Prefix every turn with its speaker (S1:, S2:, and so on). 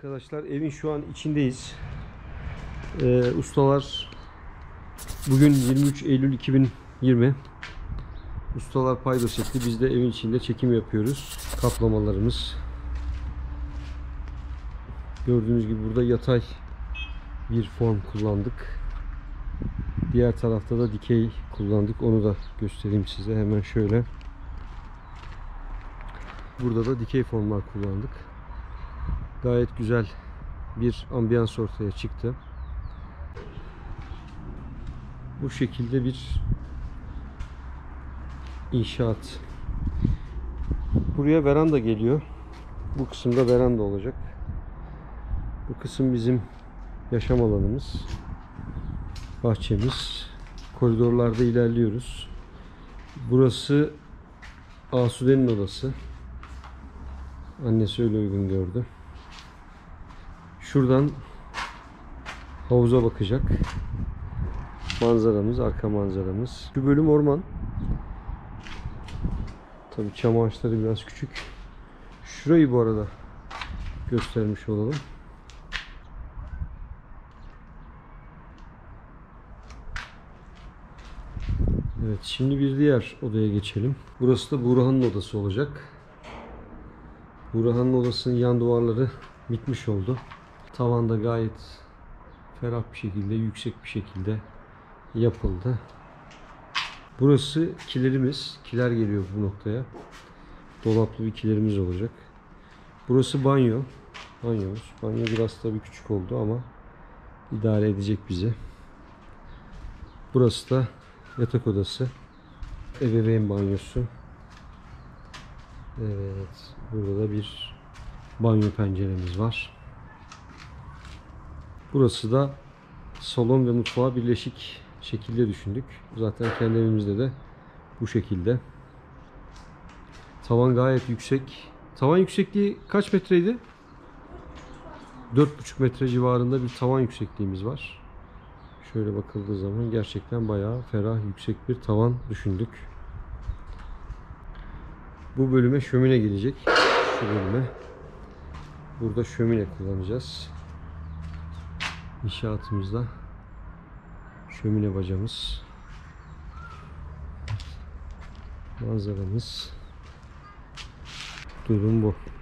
S1: Arkadaşlar evin şu an içindeyiz. Ustalar bugün 23 Eylül 2020. Ustalar paydos etti. Biz de evin içinde çekim yapıyoruz. Kaplamalarımız. Gördüğünüz gibi burada yatay bir form kullandık. Diğer tarafta da dikey kullandık. Onu da göstereyim size. Hemen şöyle. Burada da dikey formlar kullandık. Gayet güzel bir ambiyans ortaya çıktı. Bu şekilde bir inşaat. Buraya veranda geliyor. Bu kısımda veranda olacak. Bu kısım bizim yaşam alanımız. Bahçemiz. Koridorlarda ilerliyoruz. Burası Asude'nin odası. Annesi öyle uygun gördü. Şuradan havuza bakacak. Manzaramız, arka manzaramız. Şu bölüm orman. Tabii çam ağaçları biraz küçük. Şurayı bu arada göstermiş olalım. Evet, şimdi bir diğer odaya geçelim. Burası da Burhan'ın odası olacak. Burhan'ın odasının yan duvarları bitmiş oldu. Tavanda gayet ferah bir şekilde, yüksek bir şekilde yapıldı. Burası kilerimiz. Kiler geliyor bu noktaya. Dolaplı bir kilerimiz olacak. Burası banyo. Banyomuz. Banyo biraz tabii küçük oldu ama idare edecek bizi. Burası da yatak odası. Ebeveyn banyosu. Evet. Burada da bir banyo penceremiz var. Burası da salon ve mutfağı birleşik şekilde düşündük. Zaten kendi evimizde de bu şekilde. Tavan gayet yüksek. Tavan yüksekliği kaç metreydi? 4,5 metre civarında bir tavan yüksekliğimiz var. Şöyle bakıldığı zaman gerçekten bayağı ferah, yüksek bir tavan düşündük. Bu bölüme şömine gelecek. Şu bölüme. Burada şömine kullanacağız. İnşaatımızda şömine bacamız. Manzaramız. Durum bu.